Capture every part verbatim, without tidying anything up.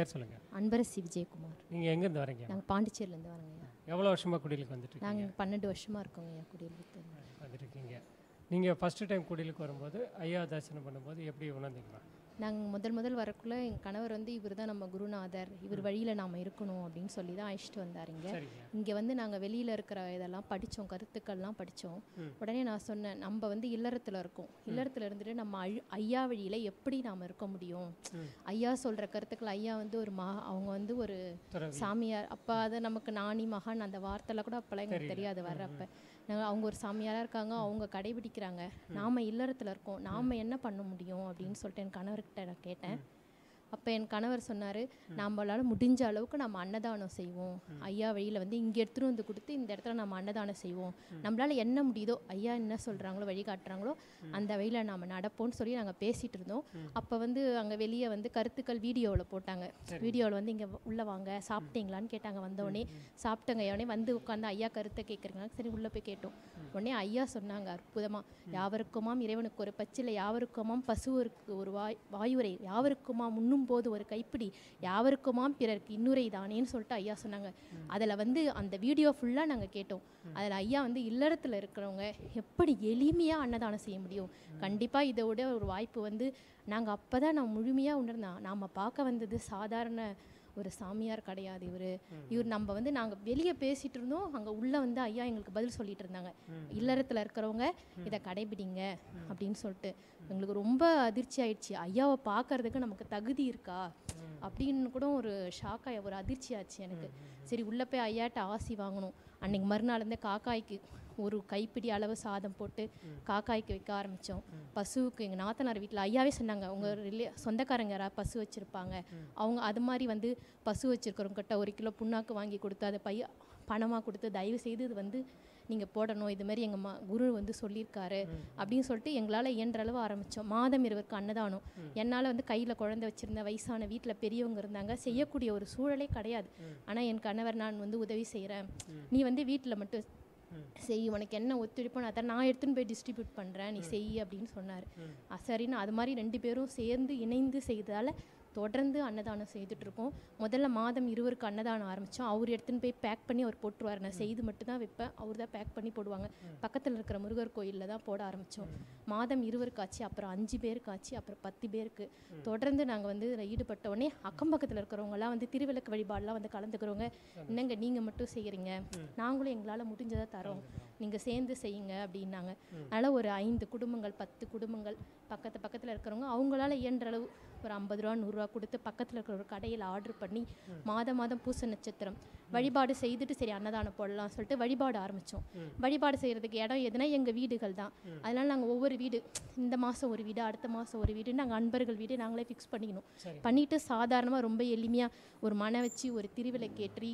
பேர் சொல்லுங்கள். அன்பரசி விஜயகுமார். நீங்கள் எங்கேருந்து வரீங்க? நாங்கள் பாண்டிச்சேரியிலேருந்து வரோங்கய்யா. எவ்வளோ வருஷமாக குடிலுக்கு வந்துட்டு? நாங்கள் பன்னெண்டு வருஷமாக இருக்கோங்கய்யா குடிலுக்கு வந்துருக்கீங்க. நீங்கள் ஃபஸ்ட்டு டைம் குடிலுக்கு வரும்போது ஐயா தரிசனம் பண்ணும்போது எப்படி உணர்ந்தீங்களா? நாங்கள் முதல் முதல் வரக்குள்ளே எங்கள் கணவர் வந்து இவர் தான் நம்ம குருநாதர், இவர் வழியில் நாம் இருக்கணும் அப்படின்னு சொல்லி தான் அழைச்சிட்டு வந்தாருங்க. இங்கே வந்து நாங்கள் வெளியில் இருக்கிற இதெல்லாம் படித்தோம், கருத்துக்கள்லாம் படித்தோம். உடனே நான் சொன்னேன், நம்ம வந்து இல்லறத்தில் இருக்கோம், இல்லறத்தில் இருந்துட்டு நம்ம அழு ஐயா வழியில் எப்படி நாம் இருக்க முடியும்? ஐயா சொல்கிற கருத்துக்கள், ஐயா வந்து ஒரு மா அவங்க வந்து ஒரு சாமியார், அப்போ அதை நமக்கு நாணி மகான் அந்த வார்த்தைலாம் கூட அப்போல்லாம் எங்களுக்கு தெரியாது வர்றப்ப. நாங்கள் அவங்க ஒரு சாமியாராக இருக்காங்க, அவங்க கடைபிடிக்கிறாங்க, நாம் இல்லறத்தில் இருக்கோம், நாம் என்ன பண்ண முடியும் அப்படின்னு சொல்லிட்டு என் கணவர்கிட்ட நான் கேட்டேன். அப்போ என் கணவர் சொன்னார், நம்மளால் முடிஞ்ச அளவுக்கு நம்ம அன்னதானம் செய்வோம், ஐயா வழியில் வந்து இங்கே எடுத்துகிட்டு வந்து கொடுத்து இந்த இடத்துல நம்ம அன்னதானம் செய்வோம், நம்மளால் என்ன முடியுதோ ஐயா என்ன சொல்கிறாங்களோ வழிகாட்டுறாங்களோ அந்த வழியில் நாம் நடப்போம்னு சொல்லி நாங்கள் பேசிகிட்டு இருந்தோம். அப்போ வந்து அங்கே வெளியே வந்து கருத்துக்கள் வீடியோவில் போட்டாங்க. வீடியோவில் வந்து இங்கே உள்ளே வாங்க, சாப்பிட்டீங்களான்னு கேட்டாங்க. வந்தோடனே சாப்பிட்டங்க, உடனே வந்து உட்காந்து ஐயா கருத்தை கேட்குறீங்க. சரி உள்ளே போய் கேட்டோம். உடனே ஐயா சொன்னாங்க அற்புதமாக, யாவருக்குமாம் இறைவனுக்கு ஒரு பச்சிலை, யாவருக்குமாம் பசுவருக்கு ஒரு வாய் வாயுரை, யாவருக்குமா முன்னும் போது ஒரு கைப்பிடி, யாவருக்குமாம் பிறருக்கு இன்னுரை தானேன்னு சொல்லிட்டு ஐயா சொன்னாங்க. அதில் வந்து அந்த வீடியோ ஃபுல்லாக நாங்கள் கேட்டோம். அதில் ஐயா வந்து இல்லறத்தில் இருக்கிறவங்க எப்படி எளிமையாக அன்னதானம் செய்ய முடியும், கண்டிப்பாக இதோட ஒரு வாய்ப்பு வந்து நாங்கள் அப்போ தான் நான் முழுமையாக உணர்ந்தோம். நாம் பார்க்க வந்தது சாதாரண ஒரு சாமியார் கிடையாது இவர். இவர் நம்ம வந்து நாங்கள் வெளியே பேசிகிட்டு இருந்தோம், அங்கே உள்ளே வந்து ஐயா எங்களுக்கு பதில் சொல்லிட்டு இருந்தாங்க, இல்லறத்தில் இருக்கிறவங்க இதை கடைபிடிங்க அப்படின்னு சொல்லிட்டு. எங்களுக்கு ரொம்ப அதிர்ச்சி ஆயிடுச்சு, ஐயாவை பார்க்கறதுக்கு நமக்கு தகுதி இருக்கா அப்படின்னு கூட ஒரு ஷாக்காக ஒரு அதிர்ச்சி ஆச்சு எனக்கு. சரி உள்ளே போய் ஐயாட்ட ஆசி வாங்கணும். அன்றைக்கி மறுநாள் இருந்து காக்காய்க்கு ஒரு கைப்பிடி அளவு சாதம் போட்டு காக்காய்க்கு வைக்க ஆரம்பித்தோம். பசுவுக்கு எங்கள் நாத்தனார் வீட்டில் ஐயாவே சொன்னாங்க, உங்கள் ரிலே சொந்தக்காரங்க யாராவது பசு வச்சுருப்பாங்க, அவங்க அது மாதிரி வந்து பசு வச்சுருக்கிறவங்கிட்ட ஒரு கிலோ புண்ணாக்கு வாங்கி கொடுத்து அதை பைய பணமாக கொடுத்து தயவு செய்து இது வந்து நீங்கள் போடணும், இதுமாரி எங்கள் மா குரு வந்து சொல்லியிருக்காரு அப்படின்னு சொல்லிட்டு எங்களால் இயன்ற அளவு ஆரம்பித்தோம். மாதம் இருவருக்கு அன்னதானம். என்னால் வந்து கையில் குழந்தை வச்சுருந்த வயசான வீட்டில் பெரியவங்க இருந்தாங்க, செய்யக்கூடிய ஒரு சூழலே கிடையாது. ஆனால் என் கணவர், நான் வந்து உதவி செய்கிறேன், நீ வந்து வீட்டில் மட்டும் செய், உனக்கு என்ன ஒத்துழைப்போ நான் அதை நான் எடுத்துன்னு போய் டிஸ்ட்ரிபியூட் பண்ணுறேன், நீ செய் அப்படின்னு சொன்னார். சரின்னு அது மாதிரி ரெண்டு பேரும் சேர்ந்து இணைந்து செய்ததால் தொடர்ந்து அன்னதானம் செய்துட்ருக்கோம். முதல்ல மாதம் இருவருக்கு அன்னதானம் ஆரம்பித்தோம். அவர் எடுத்துன்னு போய் பேக் பண்ணி அவர் போட்டுருவார், நான் செய்து மட்டும் தான் வைப்பேன், அவர் தான் பேக் பண்ணி போடுவாங்க. பக்கத்தில் இருக்கிற முருகர் கோயிலில் தான் போட ஆரம்பித்தோம். மாதம் இருவருக்கு ஆச்சு, அப்புறம் அஞ்சு பேருக்கு ஆச்சு, அப்புறம் பத்து பேருக்கு. தொடர்ந்து நாங்கள் வந்து இதில் ஈடுபட்ட உடனே அக்கம் பக்கத்தில் இருக்கிறவங்கலாம் வந்து திருவிளக்கு வழிபாடெலாம் வந்து கலந்துக்கிறவங்க, என்னங்க நீங்கள் மட்டும் செய்கிறீங்க, நாங்களும் எங்களால் முடிஞ்சதாக தரோம், நீங்கள் சேர்ந்து செய்யுங்க அப்படின்னாங்க. அதனால் ஒரு ஐந்து குடும்பங்கள் பத்து குடும்பங்கள் பக்கத்து பக்கத்தில் இருக்கிறவங்க அவங்களால இயன்ற அளவு ஒரு ஐம்பது ரூபா நூறுரூவா கொடுத்து பக்கத்தில் இருக்கிற ஒரு கடையில் ஆர்டர் பண்ணி மாதம் மாதம் பூச நட்சத்திரம் வழிபாடு செய்துட்டு சரி அன்னதானம் போடலாம் சொல்லிட்டு வழிபாடு ஆரம்பித்தோம். வழிபாடு செய்கிறதுக்கு இடம் எதுனா எங்கள் வீடுகள் தான். அதனால் நாங்கள் ஒவ்வொரு வீடு, இந்த மாதம் ஒரு வீடு, அடுத்த மாதம் ஒரு வீடு, நாங்கள் அன்பர்கள் வீடு நாங்களே ஃபிக்ஸ் பண்ணிக்கணும். பண்ணிவிட்டு சாதாரணமாக ரொம்ப எளிமையாக ஒரு மனை வச்சு ஒரு திருவிளக்கேற்றி,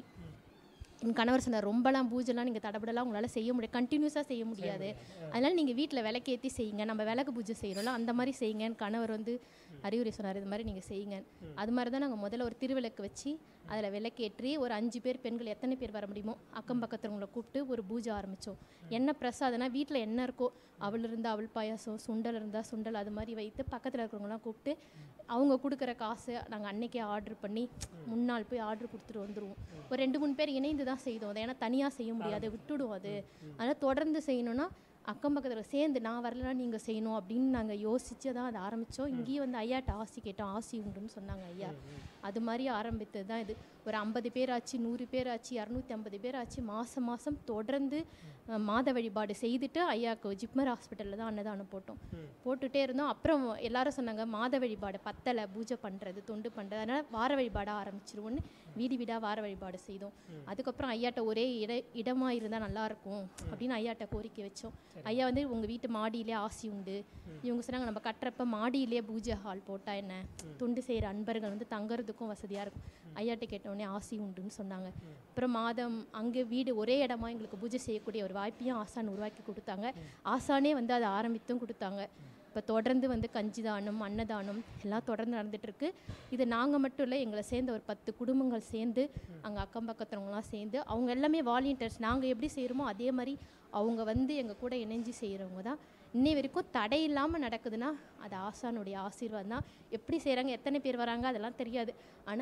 என் கணவர் சொன்னார், ரொம்பலாம் பூஜைலாம் நீங்கள் தடப்படலாம் உங்களால் செய்ய முடியாது, கண்டினியூஸாக செய்ய முடியாது, அதனால் நீங்கள் வீட்டில் விளக்கேற்றி செய்யுங்க, நம்ம விளக்கு பூஜை செய்கிறோம்ல அந்த மாதிரி செய்யுங்க. என் கணவர் வந்து அறிவுரை சொன்னார், இது மாதிரி நீங்கள் செய்யுங்க. அது மாதிரி தான் நாங்கள் முதல்ல ஒரு திருவிளக்கு வச்சு அதில் விளக்கேற்றி ஒரு அஞ்சு பேர் பெண்கள் எத்தனை பேர் வர முடியுமோ அக்கம் பக்கத்துவங்களை கூப்பிட்டு ஒரு பூஜை ஆரம்பித்தோம். என்ன பிரசாதனா வீட்டில் என்ன இருக்கோ, அவள் இருந்தால் அவள் பாயாசம், சுண்டல் இருந்தால் சுண்டல், அது மாதிரி வைத்து பக்கத்தில் இருக்கிறவங்களாம் கூப்பிட்டு அவங்க கொடுக்குற காசை நாங்கள் அன்றைக்கே ஆர்டர் பண்ணி முன்னாள் போய் ஆர்டர் கொடுத்துட்டு வந்துடுவோம். ஒரு ரெண்டு மூணு பேர் இணைந்து தான் செய்தோம் அதை, ஏன்னா தனியாக செய்ய முடியாது, விட்டுடும் அது. அதனால் தொடர்ந்து செய்யணும்னா அக்கம் பக்கத்தில் சேர்ந்து நான் வரலாம் நீங்கள் செய்யணும் அப்படின்னு நாங்கள் யோசித்து தான் அதை ஆரம்பித்தோம். இங்கேயும் வந்து ஐயாட்ட ஆசி கேட்டோம், ஆசி உண்டுன்னு சொன்னாங்க ஐயா. அது மாதிரி ஆரம்பித்தது தான் இது. ஒரு ஐம்பது பேர் ஆச்சு, நூறு பேர் ஆச்சு, இரநூத்தி ஐம்பது பேர் ஆச்சு. மாதம் மாதம் தொடர்ந்து மாத வழிபாடு செய்துட்டு ஐயாவுக்கு ஜிப்மர் ஹாஸ்பிட்டலில் தான் அன்னதானம் போட்டோம். போட்டுகிட்டே இருந்தோம். அப்புறம் எல்லாரும் சொன்னாங்க மாத வழிபாடு பத்தலை, பூஜை பண்ணுறது தொண்டு பண்ணுறது, அதனால் வார வழிபாடாக ஆரம்பிச்சிருவோன்னு வீடு வீடாக வார வழிபாடு செய்தோம். அதுக்கப்புறம் ஐயாட்ட ஒரே இட இடமாக இருந்தால் நல்லாயிருக்கும் அப்படின்னு ஐயாட்ட கோரிக்கை வச்சோம். ஐயா வந்து உங்கள் வீட்டு மாடியிலே ஆசி உண்டு, இவங்க சொன்னாங்க நம்ம கட்டுறப்ப மாடியிலே பூஜை ஹால் போட்டால் என்ன, தொண்டு செய்கிற அன்பர்கள் வந்து தங்குறதுக்கும் வசதியாக இருக்கும். ஐயாட்ட கேட்டோடனே ஆசி உண்டுன்னு சொன்னாங்க. அப்புறம் மாதம் அங்கே வீடு ஒரே இடமா எங்களுக்கு பூஜை செய்யக்கூடிய ஒரு வாய்ப்பையும் ஆசான் உருவாக்கி கொடுத்தாங்க. ஆசானே வந்து அதை ஆரம்பித்தும் கொடுத்தாங்க. இப்போ தொடர்ந்து வந்து கஞ்சிதானம், அன்னதானம் எல்லாம் தொடர்ந்து நடந்துகிட்ருக்கு. இது நாங்கள் மட்டும் இல்லை, எங்களை சேர்ந்த ஒரு பத்து குடும்பங்கள் சேர்ந்து அங்கே அக்கம் பக்கத்துறவங்களாம் சேர்ந்து அவங்க எல்லாமே வாலண்டியர்ஸ். நாங்கள் எப்படி செய்கிறோமோ அதே மாதிரி அவங்க வந்து எங்கள் கூட இணைஞ்சு செய்கிறவங்க தான். இன்னை வரைக்கும் தடை இல்லாமல் நடக்குதுன்னா அது ஆசானுடைய ஆசீர்வாதம் தான். எப்படி செய்கிறாங்க, எத்தனை பேர் வராங்க அதெல்லாம் தெரியாது, ஆனால்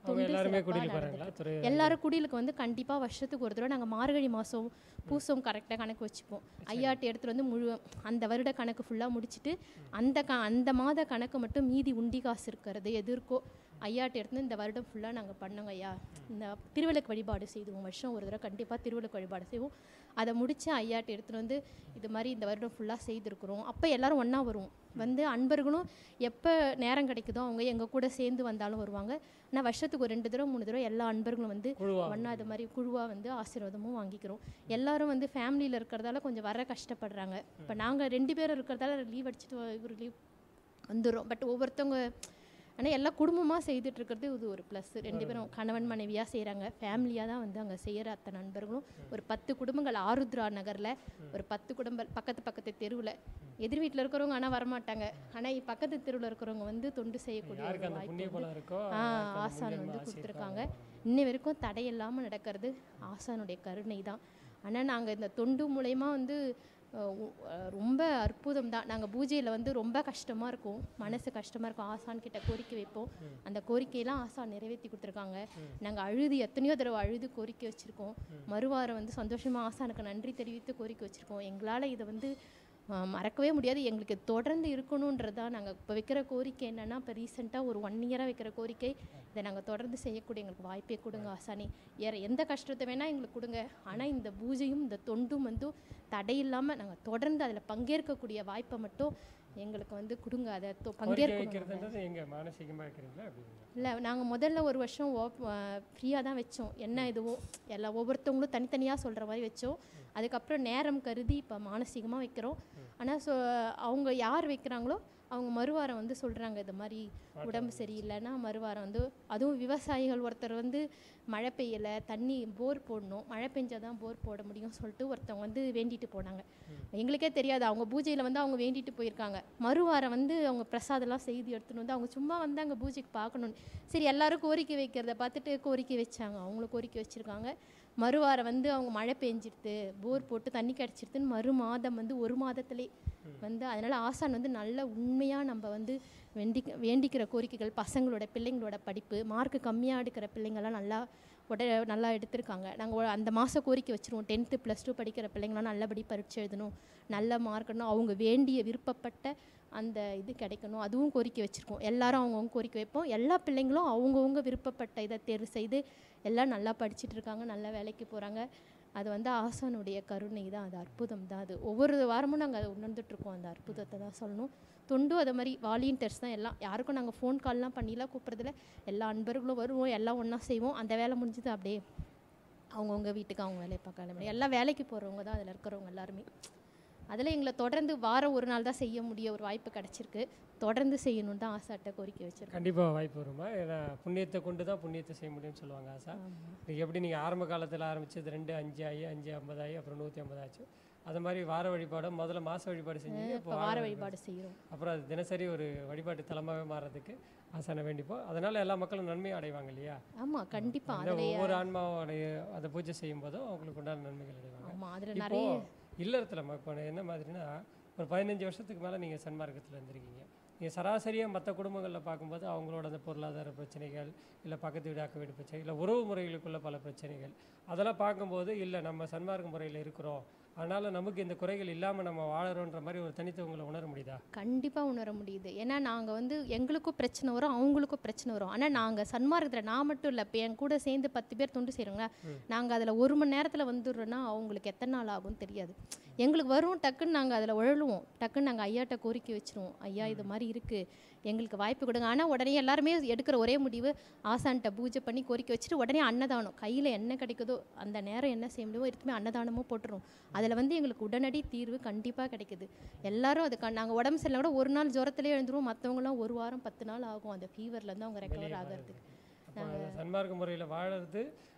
தொண்டு எல்லாருமே சிறப்பா குடிலுக்கு வராங்களா நடந்துட்டு துறை இருக்கு. எல்லாரும் குடிலுக்கு வந்து கண்டிப்பாக வருஷத்துக்கு ஒரு தடவை நாங்கள் மார்கழி மாதம் பூசம் கரெக்டாக கணக்கு வச்சுப்போம். ஐயாட்டு எடுத்துகிட்டு வந்து முழு அந்த வருட கணக்கு ஃபுல்லாக முடிச்சுட்டு அந்த க அந்த மாத கணக்கு மட்டும் மீதி உண்டி காசு இருக்கிறது எது இருக்கோ ஐயாட்டு எடுத்து இந்த வருடம் ஃபுல்லாக நாங்கள் பண்ணோங்க ஐயா. இந்த திருவிளக்கு வழிபாடு செய்வோம், வருஷம் ஒரு தடவை கண்டிப்பாக திருவிளக்கு வழிபாடு செய்வோம். அதை முடித்து ஐயாட்டு எடுத்துகிட்டு வந்து இது மாதிரி இந்த வருடம் ஃபுல்லாக செய்திருக்கிறோம். அப்போ எல்லோரும் ஒன்றா வருவோம். வந்து அன்பர்களும் எப்போ நேரம் கிடைக்குதோ அவங்க எங்கள் கூட சேர்ந்து வந்தாலும் வருவாங்க. ஆனால் வருஷத்துக்கு ஒரு ரெண்டு தடவை மூணு தடவை எல்லா அன்பர்களும் வந்து ஒன்றா இது மாதிரி குழுவாக வந்து ஆசீர்வாதமும் வாங்கிக்கிறோம். எல்லாரும் வந்து ஃபேமிலியில் இருக்கிறதால கொஞ்சம் வர கஷ்டப்படுறாங்க. இப்போ நாங்கள் ரெண்டு பேரும் இருக்கிறதால லீவ் அடிச்சுட்டு ஒரு லீவ் வந்துடும். பட் ஒவ்வொருத்தவங்க ஆனால் எல்லாம் குடும்பமாக செய்துட்ருக்கிறது இது ஒரு ப்ளஸ். ரெண்டு பேரும் கணவன் மனைவியாக செய்கிறாங்க, ஃபேமிலியாக தான் வந்து அங்கே செய்கிற அத்தனை நண்பர்களும். ஒரு பத்து குடும்பங்கள் ஆருத்ரா நகரில் ஒரு பத்து குடும்பம் பக்கத்து பக்கத்து தெருவில் எதிர் வீட்டில் இருக்கிறவங்க ஆனால் வரமாட்டாங்க. ஆனால் பக்கத்து தெருவில் இருக்கிறவங்க வந்து தொண்டு செய்யக்கூடிய வாய்ப்பு ஆ ஆசான் வந்து கொடுத்துருக்காங்க. இன்னி வரைக்கும் தடையில்லாமல் நடக்கிறது ஆசானுடைய கருணை தான். ஆனால் நாங்கள் இந்த தொண்டு மூலயமா வந்து ரொம்ப அற்புதம் தான். நாங்கள் பூஜையில் வந்து ரொம்ப கஷ்டமாக இருக்கும், மனசு கஷ்டமாக இருக்கும். ஆசான் கிட்ட கோரிக்கை வைப்போம், அந்த கோரிக்கையெல்லாம் ஆசான் நிறைவேற்றி கொடுத்துருக்காங்க. நாங்கள் அழுது எத்தனையோ தடவை அழுது கோரிக்கை வச்சுருக்கோம். மறுவாரம் வந்து சந்தோஷமாக ஆசானுக்கு நன்றி தெரிவித்து கோரிக்கை வச்சுருக்கோம். எங்களால் இதை வந்து மறக்கவே முடியாது, எங்களுக்கு தொடர்ந்து இருக்கணுன்றது தான். நாங்கள் இப்போ வைக்கிற கோரிக்கை என்னென்னா, இப்போ ரீசெண்டாக ஒரு ஒன் இயராக வைக்கிற கோரிக்கை, இதை நாங்கள் தொடர்ந்து செய்யக்கூடிய எங்களுக்கு வாய்ப்பே கொடுங்க ஆசானி. வேறு எந்த கஷ்டத்தை வேணால் எங்களுக்கு கொடுங்க, ஆனால் இந்த பூஜையும் இந்த தொண்டும் வந்து தடையில்லாமல் நாங்கள் தொடர்ந்து அதில் பங்கேற்கக்கூடிய வாய்ப்பை மட்டும் எங்களுக்கு வந்து கொடுங்க. அதை பங்கேற்கிறது இல்லை, நாங்கள் முதல்ல ஒரு வருஷம் ஃப்ரீயாக தான் வச்சோம். என்ன இதுவோ எல்லா ஒவ்வொருத்தவங்களும் தனித்தனியாக சொல்கிற மாதிரி வச்சோம். அதுக்கப்புறம் நேரம் கருதி இப்போ மானசீகமாக வைக்கிறோம். ஆனால் ஸோ அவங்க யார் வைக்கிறாங்களோ அவங்க மறுவாரம் வந்து சொல்கிறாங்க இது மாதிரி உடம்பு சரியில்லைன்னா மறுவாரம் வந்து, அதுவும் விவசாயிகள் ஒருத்தர் வந்து மழை பெய்யலை, தண்ணி போர் போடணும், மழை பெஞ்சால் தான் போர் போட முடியும்னு சொல்லிட்டு ஒருத்தவங்க வந்து வேண்டிட்டு போனாங்க. எங்களுக்கே தெரியாது, அவங்க பூஜையில் வந்து அவங்க வேண்டிட்டு போயிருக்காங்க. மறுவாரம் வந்து அவங்க பிரசாதெல்லாம் செய்து எடுத்துகிட்டு வந்து அவங்க சும்மா வந்து அங்கே பூஜைக்கு பார்க்கணுன்னு சரி எல்லாரும் கோரிக்கை வைக்கிறத பார்த்துட்டு கோரிக்கை வச்சாங்க. அவங்களும் கோரிக்கை வச்சுருக்காங்க. மறுவாரம் வந்து அவங்க மழை பெஞ்சிடுது, போர் போட்டு தண்ணி கிடச்சிடுதுன்னு மறு மாதம் வந்து ஒரு மாதத்துலேயே வந்து, அதனால் ஆசான் வந்து நல்ல உண்மையாக நம்ம வந்து வேண்டிக்க வேண்டிக்கிற கோரிக்கைகள், பசங்களோட பிள்ளைங்களோட படிப்பு, மார்க்கு கம்மியாக எடுக்கிற பிள்ளைங்கள்லாம் நல்லா உட நல்லா எடுத்திருக்காங்க. நாங்கள் அந்த மாதம் கோரிக்கை வச்சுருவோம், டென்த்து ப்ளஸ் டூ படிக்கிற பிள்ளைங்களாம் நல்லபடி பரீட்சை எழுதணும், நல்ல மார்க்கணும், அவங்க வேண்டிய விருப்பப்பட்ட அந்த இது கிடைக்கணும், அதுவும் கோரிக்கை வச்சுருக்கோம். எல்லாரும் அவங்கவுங்க கோரிக்கை வைப்போம். எல்லா பிள்ளைங்களும் அவங்கவுங்க விருப்பப்பட்ட இதை தேர்வு செய்து எல்லாம் நல்லா படிச்சுட்டு இருக்காங்க, நல்ல வேலைக்கு போகிறாங்க. அது வந்து ஆசானுடைய கருணை தான், அது அற்புதம் தான். அது ஒவ்வொரு வாரமும் நாங்கள் அதை உணர்ந்துட்டுருக்கோம், அந்த அற்புதத்தை தான் சொல்லணும். தொண்டும் அதை மாதிரி வாலியன்டர்ஸ் தான் எல்லாம், யாருக்கும் நாங்கள் ஃபோன் கால்லாம் பண்ணிலாம் கூப்பிட்றதில்ல. எல்லா அன்பர்களும் வருவோம், எல்லாம் ஒன்றா செய்வோம். அந்த வேலை முடிஞ்சது அப்படியே அவங்கவுங்க வீட்டுக்கு அவங்க வேலையை பார்க்க முடியும். எல்லாம் வேலைக்கு போகிறவங்க தான் அதில் இருக்கிறவங்க எல்லாருமே. அதில் எங்களை தொடர்ந்து வாரம் ஒரு நாள் தான் செய்ய முடிய ஒரு வாய்ப்பு கிடச்சிருக்கு. தொடர்ந்து செய்யணுன்னு தான் ஆசாட்ட கோரிக்கை வச்சிருக்கேன். கண்டிப்பாக வாய்ப்பு வருமா? ஏன்னா புண்ணியத்தை கொண்டு தான் புண்ணியத்தை செய்ய முடியும்னு சொல்லுவாங்க ஆசா. நீங்கள் எப்படி நீங்கள் ஆரம்ப காலத்தில் ஆரம்பித்தது ரெண்டு அஞ்சு ஆகி அஞ்சு ஐம்பதாயி அப்புறம் நூற்றி ஐம்பதாச்சு, அது மாதிரி வார வழிபாடு முதல்ல மாத வழிபாடு செஞ்சீங்க, இப்போ வார வழிபாடு செய்கிறோம். அப்புறம் அது தினசரி ஒரு வழிபாட்டு தலமாகவே மாறதுக்கு ஆசானை வேண்டிப்போம். அதனால் எல்லா மக்களும் நன்மை அடைவாங்க இல்லையா? ஆமாம், கண்டிப்பாக. ஒவ்வொரு ஆன்மாவோடைய அதை பூஜை செய்யும் போதும் அவங்களுக்கு உண்டான நன்மைகள் அடைவாங்க. ஆமாம், அதில் நிறைய இல்லறத்தில் இப்போ என்ன மாதிரினா, ஒரு பதினஞ்சு வருஷத்துக்கு மேலே நீங்கள் சன்மார்க்கத்தில் இருந்திருக்கீங்க. நீங்கள் சராசரியாக மற்ற குடும்பங்களில் பார்க்கும்போது அவங்களோட அந்த பொருளாதார பிரச்சனைகள், இல்லை பக்கத்து வீடு அக்க வீடு பிரச்சனை, இல்லை உறவு முறைகளுக்குள்ள பல பிரச்சனைகள், அதெல்லாம் பார்க்கும்போது இல்லை நம்ம சன்மார்க்க முறையில் இருக்கிறோம், அதனால் நமக்கு இந்த குறைகள் இல்லாமல் நம்ம வாழறோன்ற மாதிரி ஒரு தனித்துவங்களை உணர முடியுதா? கண்டிப்பாக உணர முடியுது. ஏன்னா நாங்கள் வந்து எங்களுக்கும் பிரச்சனை வரும், அவங்களுக்கும் பிரச்சனை வரும். ஆனால் நாங்கள் சன்மார்க்கத்தில் நான் மட்டும் இல்லை, இப்போ என் கூட சேர்ந்து பத்து பேர் தொண்டு செய்கிறோங்க, நாங்கள் அதில் ஒரு மணி நேரத்தில் வந்துடுறோன்னா அவங்களுக்கு எத்தனை நாள் ஆகும்னு தெரியாது. எங்களுக்கு வரும், டக்குன்னு நாங்கள் அதில் உழலுவோம், டக்குன்னு நாங்கள் ஐயாட்ட கோரிக்கை வச்சுருவோம், ஐயா இது மாதிரி இருக்குது, எங்களுக்கு வாய்ப்பு கொடுங்க. ஆனால் உடனே எல்லாருமே எடுக்கிற ஒரே முடிவு ஆசான்கிட்ட பூஜை பண்ணி கோரிக்கை வச்சுட்டு உடனே அன்னதானம், கையில் என்ன கிடைக்குதோ அந்த நேரம் என்ன செய்ய முடியுமோ எடுத்துமே அன்னதானமும் போட்டுரும். அதில் வந்து எங்களுக்கு உடனடி தீர்வு கண்டிப்பாக கிடைக்குது. எல்லாரும் அதுக்கு நாங்கள் உடம்பு சரியில்லை கூட ஒரு நாள் ஜுரத்துலேயே எழுந்துருவோம், மற்றவங்களாம் ஒரு வாரம் பத்து நாள் ஆகும் அந்த ஃபீவர்லேருந்து அவங்க ரெக்கவர் ஆகிறதுக்கு. நாங்கள் சன்மார்க்க முறையில் வாழறது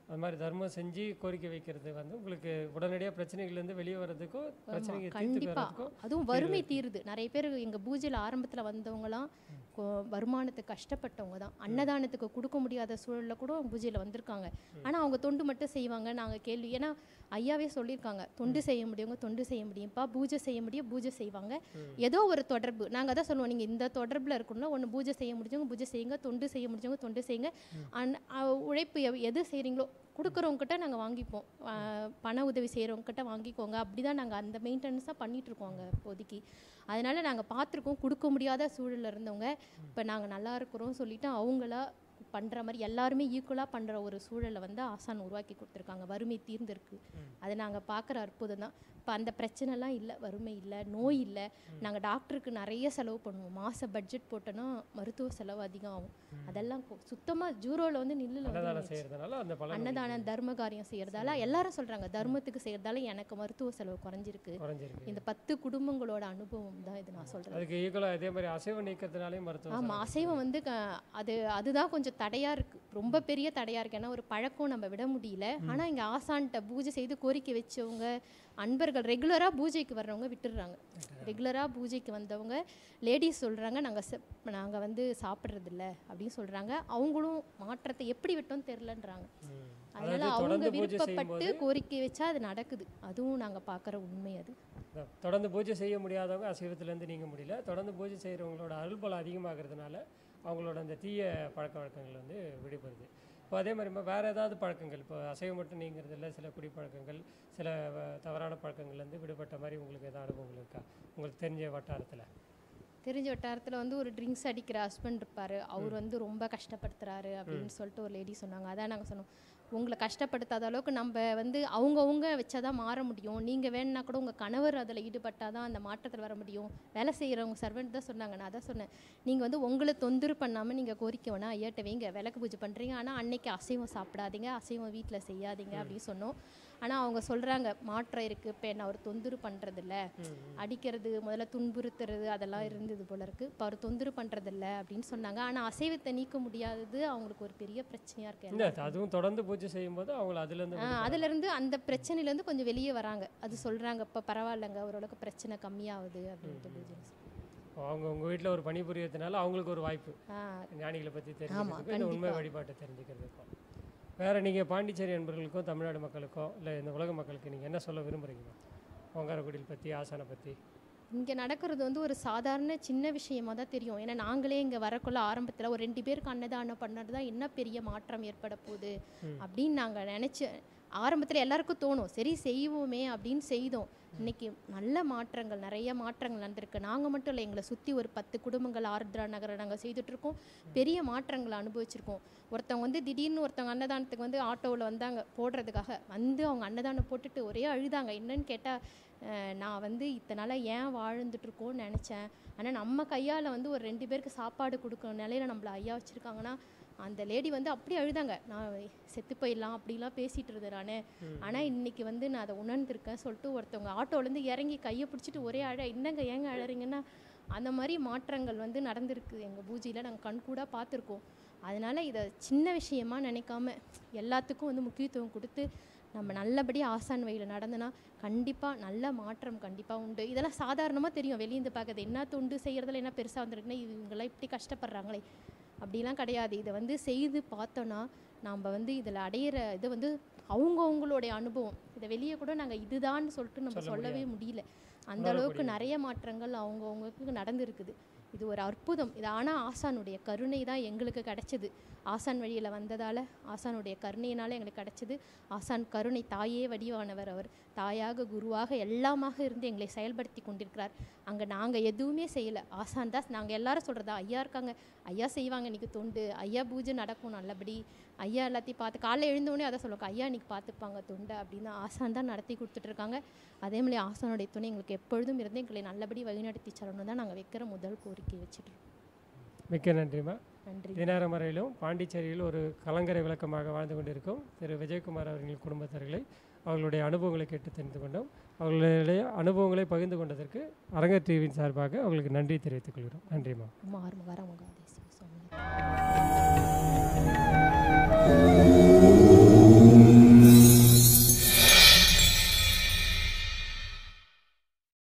அது மாதிரி தர்மம் செஞ்சு கோரிக்கை வைக்கிறது வந்து உங்களுக்கு உடனடியாக பிரச்சனைகள்லேருந்து வெளியே வர்றதுக்கும் பிரச்சனைகள் தீர்த்து கண்டிப்பாக வர்றதுக்கும் அதுவும் வறுமை தீருது. நிறைய பேர் எங்கள் பூஜையில் ஆரம்பத்தில் வந்தவங்களாம் கொ- வருமானத்துக்கு கஷ்டப்பட்டவங்க தான். அன்னதானத்துக்கு கொடுக்க முடியாத சூழலில் கூட பூஜையில் வந்திருக்காங்க. ஆனால் அவங்க தொண்டு மட்டும் செய்வாங்க. நாங்கள் கேள்வி, ஏன்னா ஐயாவே சொல்லியிருக்காங்க, தொண்டு செய்ய முடியுங்க தொண்டு செய்ய முடியும்ப்பா, பூஜை செய்ய முடியும் பூஜை செய்வாங்க. ஏதோ ஒரு தொடர்பு நாங்கள் அதான் சொல்லுவோம், நீங்கள் இந்த தொடர்பில் இருக்கணும்னா ஒன்று பூஜை செய்ய முடிஞ்சவங்க பூஜை செய்யுங்க, தொண்டு செய்ய முடிஞ்சவங்க தொண்டு செய்யுங்க. அன் அ- உழைப்பு எவ்- எது செய்கிறீங்களோ கொடுக்குறவங்ககிட்ட நாங்கள் வாங்கிப்போம், அஹ் பண உதவி செய்கிறவங்ககிட்ட வாங்கிக்கோங்க. அப்படி தான் நாங்கள் அந்த மெயின்டெனன்ஸாக பண்ணிகிட்ருக்கோம் அங்கே இப்போதைக்கு. அதனால் நாங்கள் பார்த்துருக்கோம், கொடுக்க முடியாத சூழலில் இருந்தவங்க இப்போ நாங்கள் நல்லா இருக்கிறோம் சொல்லிட்டு அவங்களா பண்ணுற மாதிரி எல்லாருமே ஈக்குவலாக பண்ணுற ஒரு சூழலை வந்து ஆசான் உருவாக்கி கொடுத்துருக்காங்க. வறுமை தீர்ந்திருக்கு. அதை நாங்கள் பார்க்குற அற்புதம் தான். இப்போ அந்த பிரச்சனைலாம் இல்லை, வறுமை இல்லை, நோய் இல்லை. நாங்கள் டாக்டருக்கு நிறைய செலவு பண்ணுவோம். மாத பட்ஜெட் போட்டோன்னா மருத்துவ செலவு அதிகம் ஆகும். அதெல்லாம் சுத்தமாக ஜூரோவில் வந்து நில்லில் அன்னதானம் வந்து செய்யறதுனால அந்த பலன் அன்னதானம் தர்ம காரியம் செய்யறதால எல்லாரும் சொல்றாங்க, தர்மத்துக்கு செய்யறதால எனக்கு மருத்துவ செலவு குறைஞ்சிருக்கு. குறைஞ்சிருக்கு. இந்த பத்து குடும்பங்களோட அனுபவம் தான் இது நான் சொல்றேன். அதுக்கு ஈக்குவலாக அதே மாதிரி அசைவ நீக்கத்தினாலேயும் மருத்துவம் ஆமா, அசைவம் வந்து க- அது அதுதான் கொஞ்சம் தடையா இருக்கு, ரொம்ப பெரிய தடையா இருக்கு. ஏன்னா ஒரு பழக்கம் நம்ம விட முடியல. ஆனா இங்க ஆசான்கிட்ட பூஜை செய்து கோரிக்கை வச்சவங்க அன்பர்கள் ரெகுலரா பூஜைக்கு வர்றவங்க விட்டுடுறாங்க. ரெகுலரா பூஜைக்கு வந்தவங்க லேடிஸ் சொல்றாங்க, நாங்க செப்- நாங்க வந்து சாப்பிட்றது இல்ல அப்படின்னு சொல்றாங்க. அவங்களும் மாற்றத்தை எப்படி விட்டோம்னு தெரிலன்றாங்க. ம். அதனால அதாவது அவங்க தொடர்ந்து பூஜை விருப்பப்பட்டு செய்யும்போது கோரிக்கை வச்சா அது நடக்குது. அதுவும் நாங்க பார்க்குற உண்மை அது. அதான், தொடர்ந்து பூஜை செய்ய முடியாதவங்க அசைவத்திலேருந்து நீங்க முடியல, தொடர்ந்து பூஜை செய்கிறவங்களோட அருள்பலம் அதிகமாகிறதுனால அவங்களோட அந்த தீய பழக்க வழக்கங்கள் வந்து விடுபடுது. இப்போ அதே மாதிரி இப்போ வேறு ஏதாவது பழக்கங்கள், இப்போ அசைவம் மட்டும் நீங்கிறது இல்லை, சில குடிப்பழக்கங்கள், சில வ- தவறான பழக்கங்கள்லேருந்து விடுபட்ட மாதிரி உங்களுக்கு ஏதாவது அனுபவங்கள் இருக்கா உங்களுக்கு தெரிஞ்ச வட்டாரத்தில்? தெரிஞ்ச வட்டாரத்தில் வந்து ஒரு ட்ரிங்க்ஸ் அடிக்கிற ஹஸ்பண்ட் இருப்பார், அவர் வந்து ரொம்ப கஷ்டப்படுத்துறாரு அப்படின்னு சொல்லிட்டு ஒரு லேடி சொன்னாங்க. அதான் நாங்கள் சொன்னோம், உங்களை கஷ்டப்படுத்தாத அளவுக்கு நம்ம வந்து அவங்கவுங்க வச்சா தான் மாற முடியும். நீங்கள் வேணுன்னா கூட உங்கள் கணவர் அதில் ஈடுபட்டால் தான் அந்த மாற்றத்தில் வர முடியும். வேலை செய்கிறவங்க சர்வெண்ட் தான் சொன்னாங்க. நான் அதான் சொன்னேன், நீங்கள் வந்து உங்களை தொந்தரவு பண்ணாமல் நீங்கள் கோரிக்கை வேணா ஐயாட்ட வைங்க, விளக்கு பூஜை பண்ணுறீங்க, ஆனால் அன்னைக்கு அசைவம் சாப்பிடாதீங்க, அசைவம் வீட்டில் செய்யாதீங்க அப்படின்னு சொன்னோம். ஆனால் அவங்க சொல்கிறாங்க மாற்றம் இருக்குது, இப்போ என்ன அவர் தொந்தரவு பண்ணுறதில்ல, அடிக்கிறது முதல்ல துன்புறுத்துறது அதெல்லாம் இருந்தது போல இருக்குது, இப்போ அவர் தொந்தரவு பண்ணுறதில்ல அப்படின்னு சொன்னாங்க. ஆனால் அசைவத்தை நீக்க முடியாதது அவங்களுக்கு ஒரு பெரிய பிரச்சனையாக இருக்குது. இல்லை, அதுவும் தொடர்ந்து பூஜை செய்யும்போது அவங்கள அதுலேருந்து ஆ, அதுலேருந்து அந்த பிரச்சனையிலேருந்து கொஞ்சம் வெளியே வராங்க. அது சொல்கிறாங்க, இப்போ பரவாயில்லைங்க, ஓரளவுக்கு பிரச்சனை கம்மியாகுது அப்படின்ட்டு பூஜை. அவங்க உங்கள் வீட்டில் ஒரு பணிபுரியறதுனால அவங்களுக்கு ஒரு வாய்ப்பு ஆ, ஞானிகளை பற்றி ஆமா, தெரிஞ்சுக்கிறதுக்கும் இந்த உண்மை கண்டிப்பா. வழிபாட்டை தெரிஞ்சுக்கிறதுக்கும். வேறு நீங்கள் பாண்டிச்சேரி நண்பர்களுக்கும் தமிழ்நாடு மக்களுக்கும் இல்லை இந்த உலக மக்களுக்கு நீங்கள் என்ன சொல்ல விரும்புகிறீங்க ஓங்காரக்குடியில் பற்றி, ஆசானை பற்றி? இங்கே நடக்கிறது வந்து ஒரு சாதாரண சின்ன விஷயமா தான் தெரியும். ஏன்னா நாங்களே இங்கே வரக்குள்ள ஆரம்பத்தில் ஒரு ரெண்டு பேருக்கு அன்னதானம் பண்ணது தான் என்ன பெரிய மாற்றம் ஏற்பட போகுது அப்படின்னு நாங்கள் நினச்சி ஆரம்பத்தில் எல்லாருக்கும் தோணும், சரி செய்வோமே அப்படின்னு செய்தோம். இன்னைக்கு நல்ல மாற்றங்கள், நிறைய மாற்றங்கள் நடந்திருக்கு. நாங்கள் மட்டும் இல்லை, எங்களை சுற்றி ஒரு பத்து குடும்பங்கள் ஆர்திரா நகரை நாங்கள் செய்துட்ருக்கோம். பெரிய மாற்றங்களை அனுபவிச்சிருக்கோம். ஒருத்தவங்க வந்து திடீர்னு ஒருத்தவங்க அன்னதானத்துக்கு வந்து ஆட்டோவில் வந்தாங்க போடுறதுக்காக, வந்து அவங்க அன்னதானம் போட்டுட்டு ஒரே அழுதாங்க. என்னன்னு கேட்டால், நான் வந்து இத்தனை நாளாக ஏன் வாழ்ந்துட்டுருக்கோன்னு நினச்சேன், ஆனால் நம்ம கையால் வந்து ஒரு ரெண்டு பேருக்கு சாப்பாடு கொடுக்குற நிலையில் நம்மளை ஐயா வச்சுருக்காங்கன்னா, அந்த லேடி வந்து அப்படி அழுதாங்க. நான் செத்து போயிடலாம் அப்படிலாம் பேசிகிட்டு இருந்தேன் நான், ஆனால் இன்னைக்கு வந்து நான் அதை உணர்ந்திருக்கேன் சொல்லிட்டு ஒருத்தவங்க ஆட்டோலேருந்து இறங்கி கையை பிடிச்சிட்டு ஒரே அழ, என்னங்க ஏங்க அழறீங்கன்னா, அந்த மாதிரி மாற்றங்கள் வந்து நடந்திருக்கு எங்கள் பூஜையில், நாங்கள் கண்கூடாக பார்த்துருக்கோம். அதனால் இதை சின்ன விஷயமா நினைக்காம எல்லாத்துக்கும் வந்து முக்கியத்துவம் கொடுத்து நம்ம நல்லபடியாக ஆசான் வழியில் நடந்தனா கண்டிப்பாக நல்ல மாற்றம் கண்டிப்பாக உண்டு. இதெல்லாம் சாதாரணமாக தெரியும் வெளியேந்து பார்க்குறது, என்ன தொண்டு செய்கிறதுல என்ன பெருசாக வந்திருக்குன்னா, இவங்கெல்லாம் இப்படி கஷ்டப்படுறாங்களே அப்படிலாம் கிடையாது. இதை வந்து செய்து பார்த்தோன்னா நாம் வந்து இதில் அடையிற இது வந்து அவங்கவுங்களுடைய அனுபவம். இதை வெளியே கூட நாங்கள் இதுதான்னு சொல்லிட்டு நம்ம சொல்லவே முடியல. அந்த அளவுக்கு நிறைய மாற்றங்கள் அவங்கவுங்களுக்கு நடந்திருக்குது. இது ஒரு அற்புதம். இது ஆனால் ஆசானுடைய கருணை தான் எங்களுக்கு கிடைச்சது. ஆசான் வழியில் வந்ததால், ஆசானுடைய கருணையினால் எங்களுக்கு கிடைச்சது. ஆசான் கருணை தாயே வடிவானவர். அவர் தாயாக குருவாக எல்லாமாக இருந்து எங்களை செயல்படுத்தி கொண்டிருக்கிறார். அங்கே நாங்கள் எதுவுமே செய்யலை, ஆசான் தான். நாங்கள் எல்லாரும் சொல்கிறதா, ஐயா இருக்காங்க, ஐயா செய்வாங்க இன்றைக்கி தொண்டு, ஐயா பூஜை நடக்கும் நல்லபடி, ஐயா எல்லாத்தையும் பார்த்து காலைல எழுந்தோடனே அதை சொல்லுவாங்க, ஐயா இன்றைக்கி பார்த்துப்பாங்க தொண்டை அப்படின்னு ஆசான் தான் நடத்தி கொடுத்துட்ருக்காங்க. அதே மாதிரி ஆசானுடைய துணை எங்களுக்கு எப்பொழுதும் இருந்து எங்களை நல்லபடி வழிநடத்தி செல்லணும் தான் நாங்கள் வைக்கிற முதல் கோரிக்கை வச்சுட்ருக்கோம். மிக்க நன்றிம்மா. நன்றி. தினேரம் வரையிலும் பாண்டிச்சேரியில் ஒரு கலங்கரை விளக்கமாக வாழ்ந்து கொண்டிருக்கும் திரு விஜயகுமார் அவர்களின் குடும்பத்தார்களை அவர்களுடைய அனுபவங்களை கேட்டு தெரிந்து கொண்டோம். அவர்களுடைய அனுபவங்களை பகிர்ந்து கொண்டதற்கு அரங்கர் டிவியின் சார்பாக அவர்களுக்கு நன்றி தெரிவித்துக் கொள்கிறோம். நன்றிம்மா. மாறுமுக மகாதேசி சுவாமி.